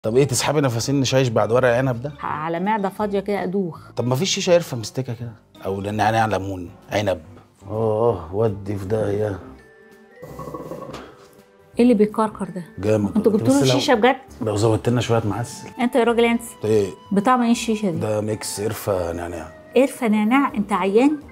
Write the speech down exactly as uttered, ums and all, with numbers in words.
طب ايه تسحبي نفسين شايش بعد ورق العنب ده؟ على معده فاضيه كده ادوخ. طب ما فيش شيشه قرفه مستكه كده او نعناع ليمون عنب؟ اه ودي في داهيه. ايه اللي بيكركر ده؟ جامد. انتوا جبتوا له الشيشه بجد؟ لو زودت لنا شويه معسل. انت يا راجل انت ايه بطعم ايه الشيشه دي؟ ده ميكس قرفه نعناع. قرفه نعناع؟ انت عيان؟